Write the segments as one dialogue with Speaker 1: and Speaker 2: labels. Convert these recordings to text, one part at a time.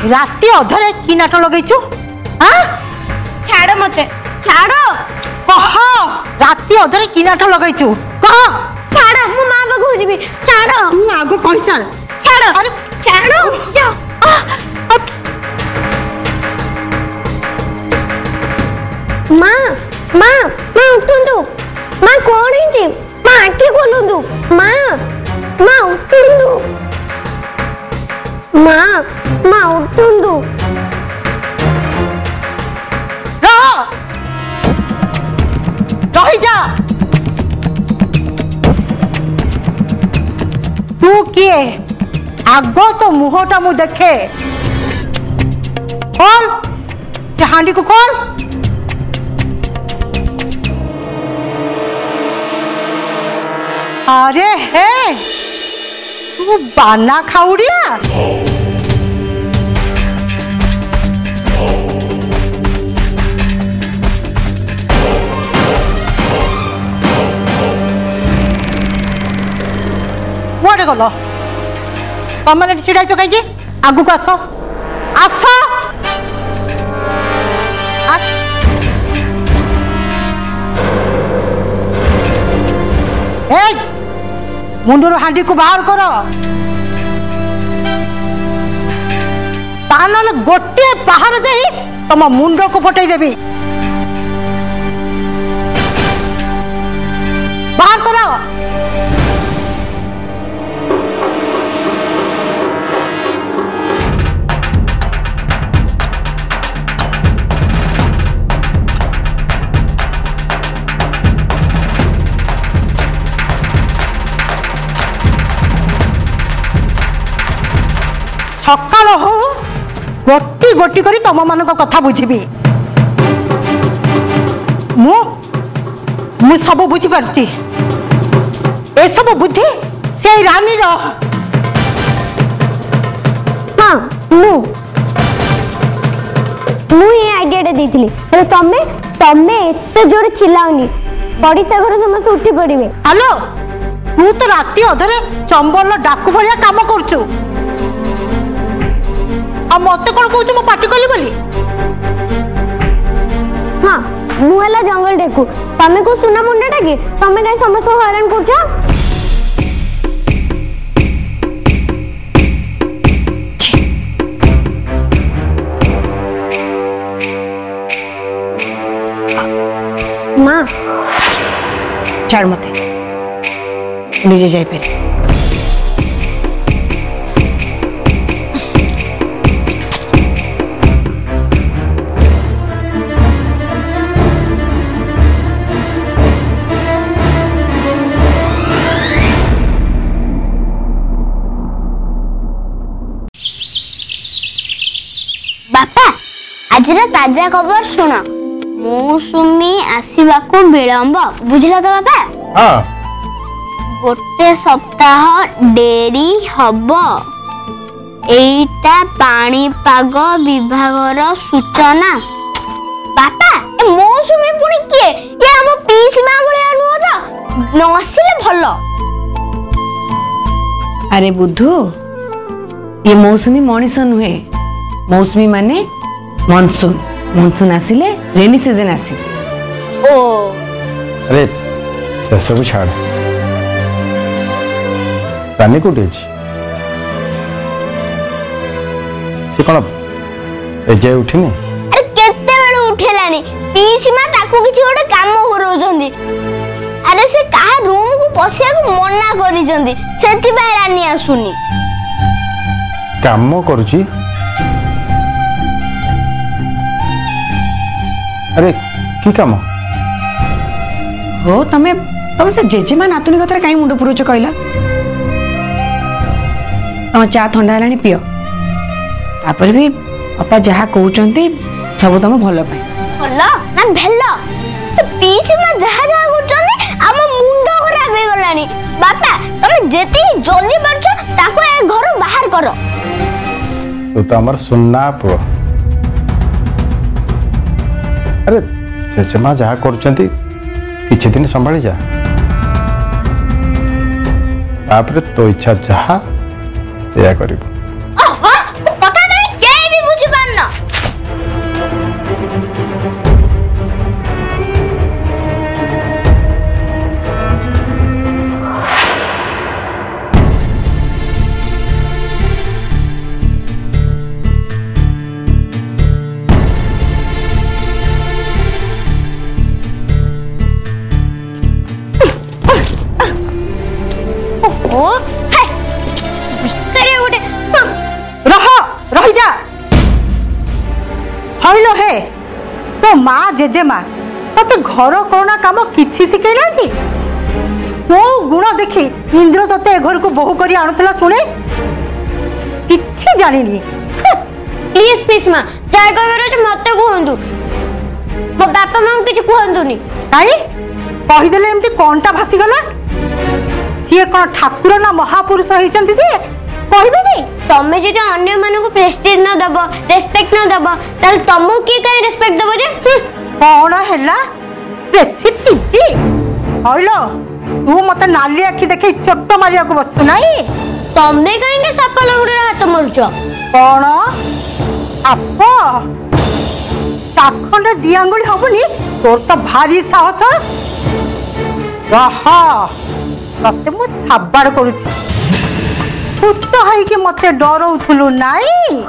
Speaker 1: राति अधरे कि नाट लगेचु हां
Speaker 2: छाड़ मते छाड़
Speaker 1: कह राति अधरे कि नाट लगेचु कह
Speaker 2: छाड़ मु मां बाबू जीबी छाड़
Speaker 1: तू आगो कहसन
Speaker 2: छाड़
Speaker 1: अरे
Speaker 2: छाड़ मां मां मां उठंदु मां कोन हिची मां आके खोलंदु मां मां उठंदु मां मां उठंदु
Speaker 1: रही जा तू किए आग तो मुहटा मु देखे खोल से हांडी को खोल अरे हे तू बाना खाउड़िया कुआडे गल तुम छिड़ा कहीं आगू को आस आस मुंडर हांडी को बाहर कर गोटे बाहर दे तुम मुंड को फटई देवी बाहर कर सकाल हो गोटी गोटी करी तुम मान कथा बुझी मु सब बुझी पारछि ए सब बुद्धि से रानी रो
Speaker 2: हां मु ये आइडियाटा देथिली अरे तमे एते जोर चिल्लाउनी पड़िसा घर समस्त उठी पड़िबे
Speaker 1: हेलो तू तो राती अधरे चंबल डाकू भलिया काम करछु आ मते कोन कहू मो पार्टी कली बोली
Speaker 2: हां मुहला जंगल देखू तमे को सुना मुंडाटा की तमे काई समस्त हैरान करछो मां
Speaker 1: छाड़ मते निजे जाई पेरे
Speaker 2: बापा आज ताजा खबर सुन मौसुमी आसवा को विलंब बुझल तो बापा
Speaker 3: हाँ
Speaker 2: गोटे सप्ताह डेरी हब एटा पाणीपाग विभागर सूचना बापा ए मौसुमी पुणी किए ये हम पीसी मां भलिया नुह तो नसिले भलो
Speaker 4: अरे बुद्धू ये मौसुमी मनीष नुहे मौसुमी माने मानसून मानसून आसिले रेनी सीजन आसी
Speaker 2: ओ
Speaker 3: अरे से सब छाड़ रानी कोठी अछि से कोन एजे उठिनी
Speaker 2: अरे केते बेलु उठेलानी पीसी मां ताकू किछि गोटे काम करौजंदी अरे से कहा रूम को पसिया को मना करी जंदी सेति बाय रानी आसुनी
Speaker 3: काम करूची अरे की काम
Speaker 4: हो तमे तमे से जेजेमा नातुनी कथरे काई मुंड पुरोच कहला तम चा ठंडा हलानी पियो तापर भी अपा जहा कहउचंती सब तम भलो पाई
Speaker 2: भलो ना भेलो से पीसी मां जहा जहा करचंदी हम मुंड खराब हे गलानी बापा तमे जेती जल्दी परछ ताको ए घर बाहर करो
Speaker 3: तो हमर सुनना पो अरे चेचमा जहा करचंती किछि दिन संभाली जा तापर तो इच्छा जहा या करिबो
Speaker 2: ओहो कथा नहीं के भी
Speaker 1: तो माँ जेजेमा तो घर करुणा काम किछि शिखै नाथि मो गुण देखी इंद्र तते घर को बहु करी आणुथला सुने किछि जानिनी।
Speaker 2: प्लीज प्लीज माँ जाय कहबेरो जे मते कहंतु मो बापा मां किछ कहंतुनी
Speaker 1: काई कहि देले एमती कोनटा भासी गला सिए कोन ठाकुर ना महापुरुष होइचंती जे कहबे नहीं
Speaker 2: तमे जदि अन्य मानको प्रेस्टीज न दबो रेस्पेक्ट न दबो तल तमो की काई रेस्पेक्ट दबो जे
Speaker 1: कोन हैला प्रेस्टीज होइलो तू मते नाली आखी देखि चोट मारिया को बसु नाही
Speaker 2: तमे काई साप लगुरे हाथ मरुचो
Speaker 1: कोन आप चाखंडे दी आंगुली हबनी तोर तो भारी साहस रहा तते मु साबाड़ करूची पुत है कि मते डरौथुलु नाई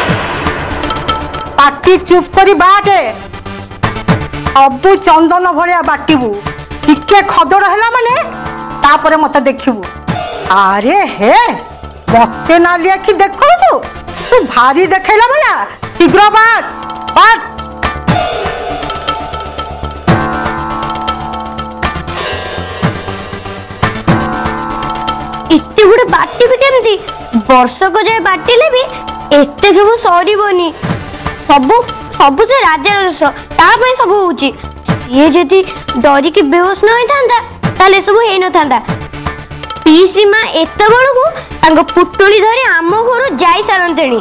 Speaker 1: पाटी चुप करी बाटे अबु चंदन भलिया बाटिबु टिके खदड़ हैला माने तापरे मते देखिबु अरे हे मते नालिया कि देखौछु तू भारी देखैला बला शीघ्र बाट बाट
Speaker 2: इत्ते गुडे बाटी भी केमती वर्ष को जाय बाटिले भी एते सब सरीबनी सब सब से राजा दोष ता पय सब होउची ये जदी डरी के बेहोश न होई थांदा ताले सब हेई न थांदा पीसी मां एते बळको तांग पुटुली धरी आम घर जाई सारंतेणी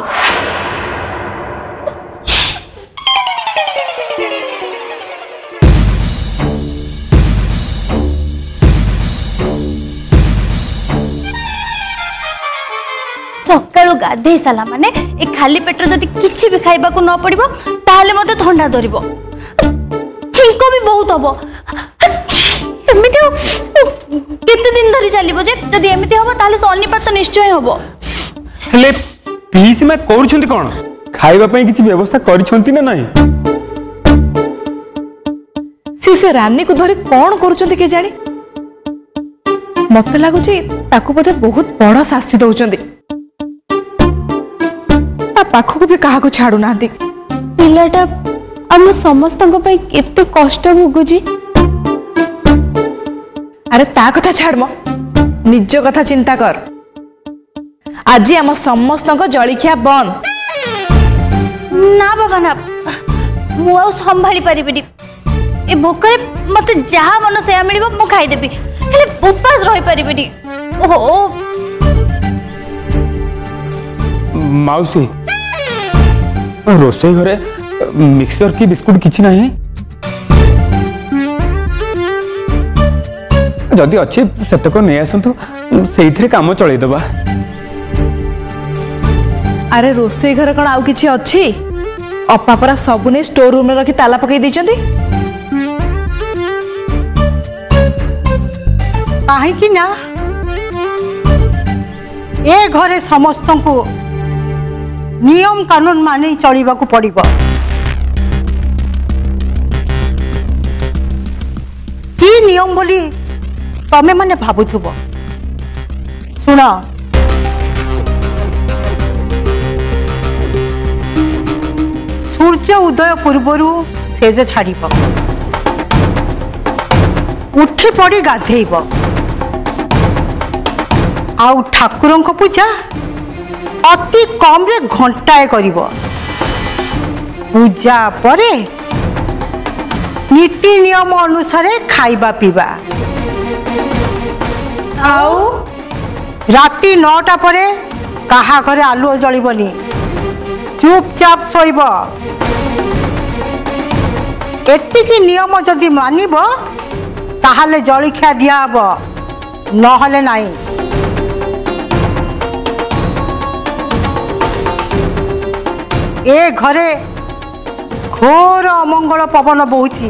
Speaker 5: सकाळु गाधे साला माने ए खाली पेटर जदि किछि भी खाइबा को न पड़िबो ताले मते ठंडा धरिबो छिंको भी बहुत हबो एमिति केते दिन धरि चलिबो जे जदि एमिति हबो ताले सन्निपात निश्चय हबो
Speaker 6: हेले पीसी में करूछंती कोन खाइबा पई किछि व्यवस्था करिछंती ना नाही
Speaker 7: से रानी को धरी कोन करूछंती के जानी मते लागु छी ताको बोधे बहुत बड़ शास्ति दउछंती पाखु भी कहा को छाड़ू ना
Speaker 5: पिलाटा आम समस्त केते कष्ट भोगुची
Speaker 7: अरे ता कथा छाड़ मो निज कथा चिंता कर आज आम समस्त जलिखिया बंद
Speaker 5: ना बाबा ना मु संभाली पारिबिनी ए भोकरे मते जहा मन से मिलिबो मु खाई देबी खाली उपास रही पारिबिनी ओहो
Speaker 6: माउसी रोसई घरे मिक्सर की बिस्कुट किछि नाही जदि अच्छे सेतक नहीं आसतु से काम चलई दबा
Speaker 7: अरे रोसई घर कौन आउ किछि अछि अपा परा सबु ने स्टोर रूम में रखी ताला पकई दैचंती
Speaker 1: काहे कि ना ए घरे समस्त को नियम कानून माने चलिबा को पड़िबो की नियम बोली तमे माने भाबुथुबो सुन सूर्य उदय पूर्वरु सेज छाड़िबो उठी पड़ी गाधेइबो आउ ठाकुरन को पूजा अति कम रे घंटाए करिबो पूजा परे नीति नियम अनुसार खाइबा पीबा आउ राति 9टा परे कहा घरे आलुओ जलिबनी चुपचाप सोइब एतिकी नियम जदि मानिब ताहाले जलिखिया दिया हबो नहले नाही ए घरे घोर अमंगल पवन बहुची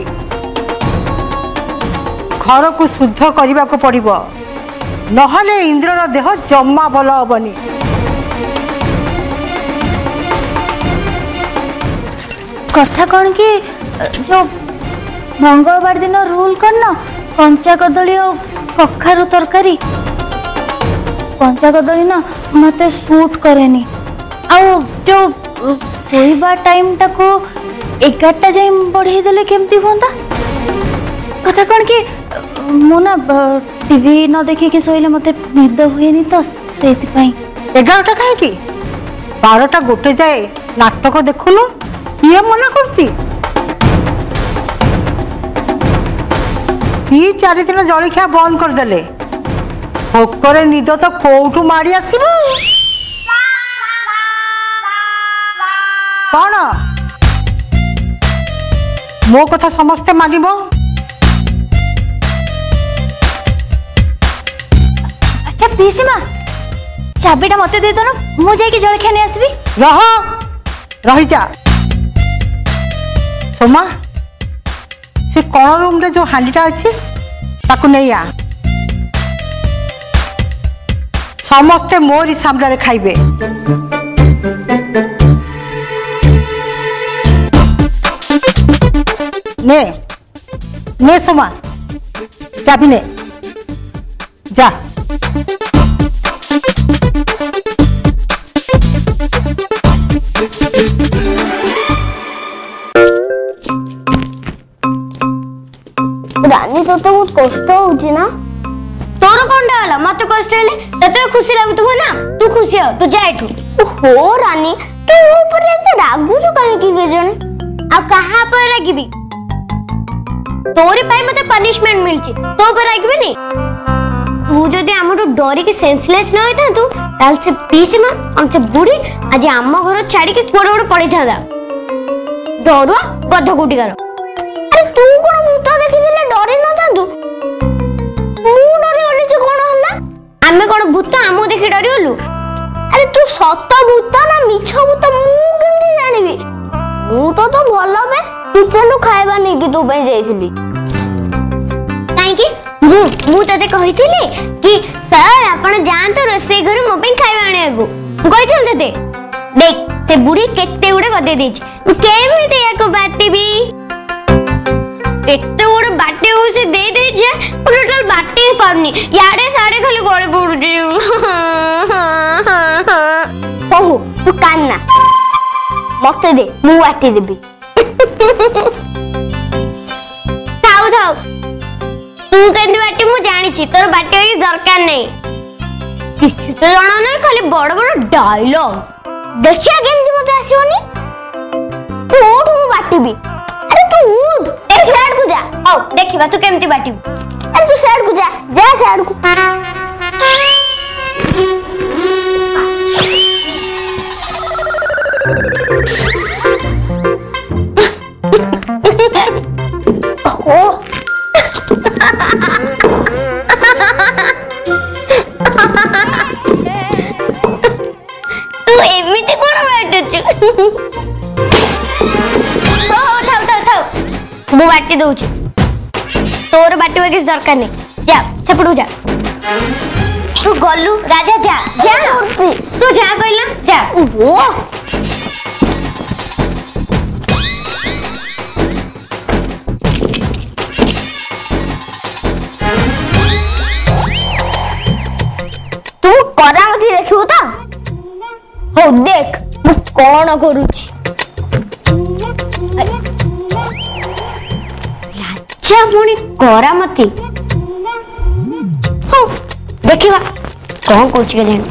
Speaker 1: घर को शुद्ध करने को पड़िबो नहले इंद्रर देह जम्मा भल हबनी
Speaker 5: कथा कौन कि जो मंगलवार दिन रूल करना कंचा कदली और कखारु तरकारी कंचा कदली ना मते सूट करेनी आ जो सोइबा टाइम टाको 11टा जाए बढ़े देले केमती होंदा कथा कौन कि मु ना टीवी न देखिए शोले मत निद हुए तो से
Speaker 1: 11टा कहीं 12टा गोटे जाए नाटक देखुनु किए मना करती 4 दिन जलखिया बंद करदेले भोकरे निद तो कोठू मारी आसब कौन मो कथा समस्ते मानिब
Speaker 5: अच्छा पीसीमा चाबीटा मते दे दो मु जाके जलखिया नहीं आसबी
Speaker 1: रही जा सोमा से कौन रूम रे जो हांडीटा अच्छी ताकू नहीं आ समस्ते मोरी सामने खाइबे ने सोमा चाबी ने जा
Speaker 2: रानी तो बहुत कष्ट होउची ना तोर कोंडा वाला मत कष्ट हेले तते खुशी लागुतबो ना तू खुशी हो तू जा एठू हो रानी तू ऊपर ऐसे रागु जो काहे की गजन आ कहां पर रागीबी तोरे पाई मते पनिशमेंट मिलची तो पर रागीबी नी तू जदी हमरो डरी के सेंसलेस न होइता तू ताल से पीसी मा हम से बुढ़ी आज आम घर छाड़ी के कोड़ कोड़ पड़ी थादा डरुआ गध गुटी कर अरे तू कोन भूत देखि दिले डरी न थांदू मु डरी गली जे कोन हल्ला आमे कोन भूत आमो देखि डरी गलु अरे तू सत भूत ना मिछ भूत मु केमती जानिबी मु तो भलो बे किचन खाइबा नै कि तू पे जाइथिली काई कि मु तते कहिथिले कि सर आपण जानत रसोई घर मो पे खाइबा आने को कहिथिल तते देख से बुढ़ी केते उडे गदे देछि केमिते याको बाटीबी एते उडे बाटी उसे दे दे जे टोटल बाटी पाउनी याडे साडे खाली गळे पडुजी ओहो तू कान्ना मते दे मु बाटी देबी थाउ थाउ तू केंदी बाटी मु जानि छी तोर बाटी के दरकार नै किछ तो जाना नै खाली बड़ बड़ डायलॉग देखिया केंदी मते आसीओनी उठ मु बाटीबी अरे तू उठ ए साइड को जा आओ देखिबा तू केमती बाटीबू अरे तू साइड को जा साइड को ओ तू एमिति कोन बाटुछु मु बाटी दउची तोर बाटी किस दरकार नहीं जा छपड़ू जा तू गलू राजा जा तू जा कहला जा ओ तू करा मती देखियो ता हो देख मु कोन करूची राजा पुणी करामती हो देखिवा कौन कौच के जान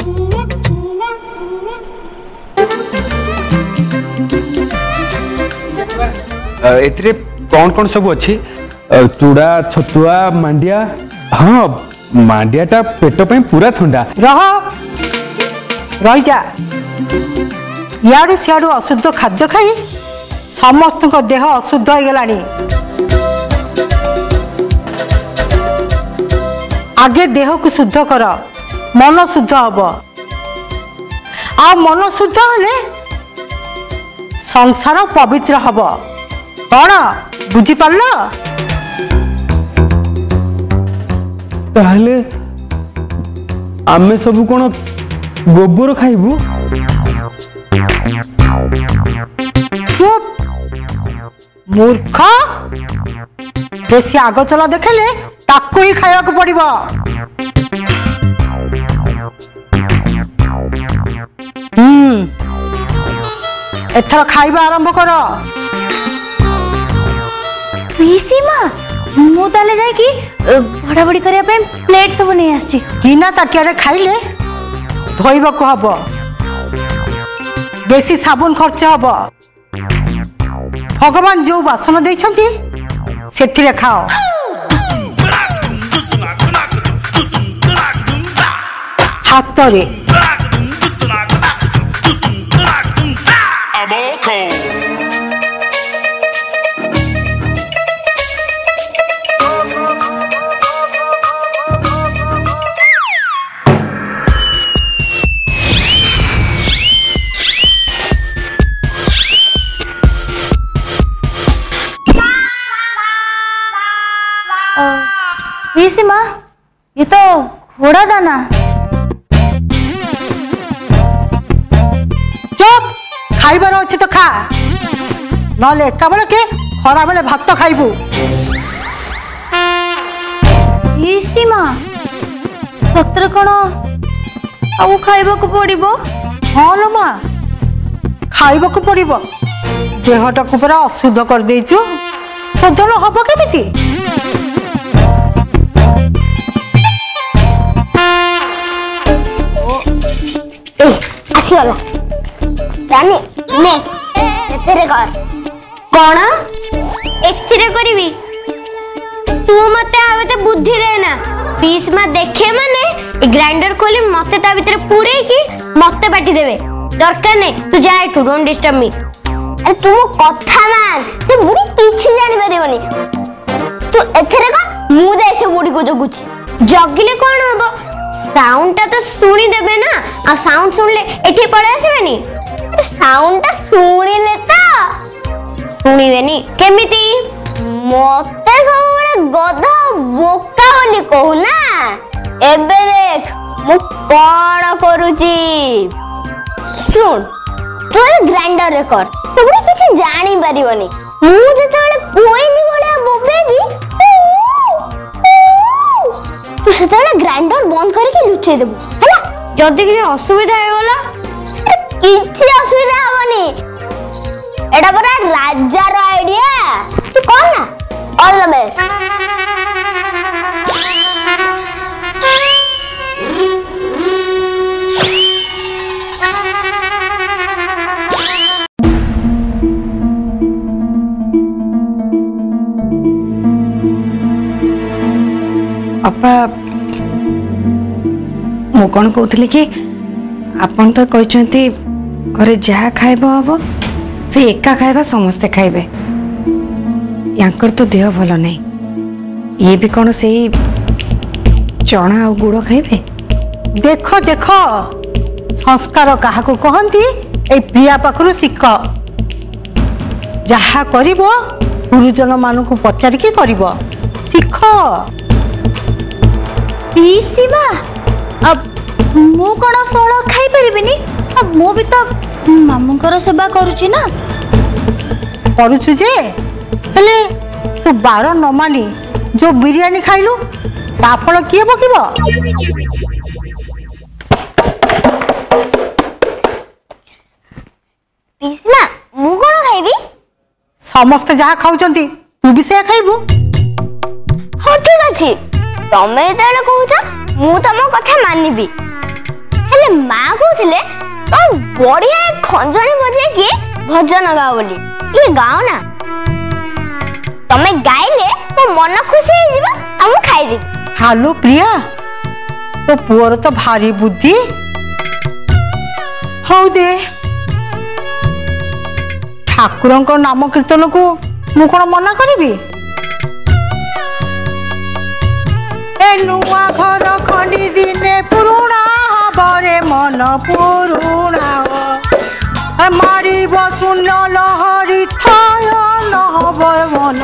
Speaker 6: एतरे कौन कौन सब अच्छी चूड़ा छतुआ मांडिया हाँ मांडियाटा पेट पे पूरा ठंडा
Speaker 1: रही जा याडू सियाडू अशुद्ध खाद्य खाई समस्त देह अशुद्ध हो गलानी आगे देह को शुद्ध कर मन शुद्ध हम आ मन शुद्ध हेले संसार पवित्र हम कौन बुझी पारल
Speaker 6: ताहले आमे सब कौन गोबर खाइबू
Speaker 1: चुप मूर्ख बेसी आग चला देखले ताकू ही खाया को पड़िबो एथर खाइबा आरंभ कर
Speaker 5: पीसी माँ मु ताले जाय कि बड़ाबड़ी करिया पे प्लेट सब नहीं आछि
Speaker 1: टीना ताटिया खाइले धोइबाकू हब बेसी साबुन खर्च हब भगवान जो बासन देइछंती सेथिरे खाओ हातरे
Speaker 5: पीसी माँ ये तो घोड़ा दाना
Speaker 1: चुप खाइबार अच्छे तो खा नले एका बेले के खरा बेले भात खाइबू
Speaker 5: पीसी माँ सतर कौन आउ खाइबा को पड़िबो
Speaker 1: हाँ लो माँ खाइबा को पड़िबो देहटा को पूरा अशुद्ध कर देइछु शोधन हब केमिति
Speaker 2: आसीगला रानी ने एतेरे कर कोन एथिरे करबी तू मते आवे बुद्धि रहना पीस मा देखे माने ग्राइंडर खोली मते ता भीतर पूरे की मते बाटी देबे दरकार नै तू जा एठू डोंट डिस्टर्ब मी अरे तू कथा मान से बुढ़ी किछि जानि परबनी तू एथिरे कर मु जाय से बुढ़ी को जगुची जगिले कोन हबो साउंड तो सुनी देबे ना आ साउंड सुनले एठी पळे आसीबेनी साउंड ता सुनिले तो सुनिबेनी केमिति मते सबले गधा बोका बोली कहू ना एबे देख मु कोन करूची सुन तू ग्राइंडर रे कर सबले किछि जानि परिबनी मु जेतेबेले कोइनी भलिया बोबेबी तू सेतेबेले ग्राइंडर बंद करके लुचै देबू हैला जदी कि असुविधा हे गला किछि असुविधा हबनी एडा बरा राजा रो आईडिया तू कोन ना ऑल द बेस्ट
Speaker 4: अपा मु कौन कहते कि आपन तो कहते घरे जहाँ खाइब हम से एका खाइबा समस्ते खाइबे यांकर तो देह भल नहीं ये भी कौन से चना और गुड़ खाइबे
Speaker 1: देख देख संस्कार क्या कहती ए प्रिया पाखु शिख जहा कर गुरुजन मान पचारिकी कर शिख
Speaker 5: पीसी माँ अब मु कौन फल खाई परिबिनी अब मु भी तो मामूंकर सेवा करुची ना
Speaker 1: करुछु जे हेले तू बार न मानी जो बिरियानी खाइलु ता फल किए बकिबो
Speaker 2: पीसी माँ मु कौन खाइबी
Speaker 1: समस्त जहा खाउचंती तू भी से खाइबु
Speaker 2: हाँ ठीक अच्छे तमें जो कौच मु तुम कथा मानबी हेले माँ कहते तो बढ़िया खंजणी बजे कि भजन गाओ बोली ये गाओ ना तमें गाइले मो मन खुशी हो जिबा आ मु खाइदेबी
Speaker 1: हालो प्रिया तो पुअर तो भारी बुद्धि हौ दे ठाकुरन को नाम कीर्तन को मु कोन मना करिबी ए नुआ घर खंडी दिने पुरुणा हबरे मन पुरुणा मारी बसुन लहरी थाय न हबर मन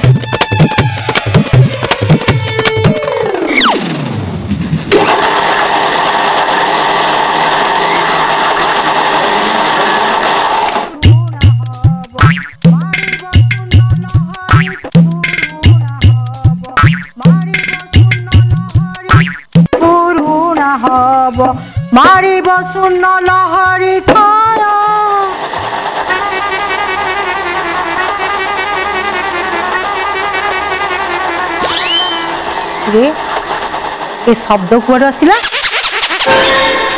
Speaker 1: मारी बसुन लहरी थाय ए शब्द कुआड़ आसिला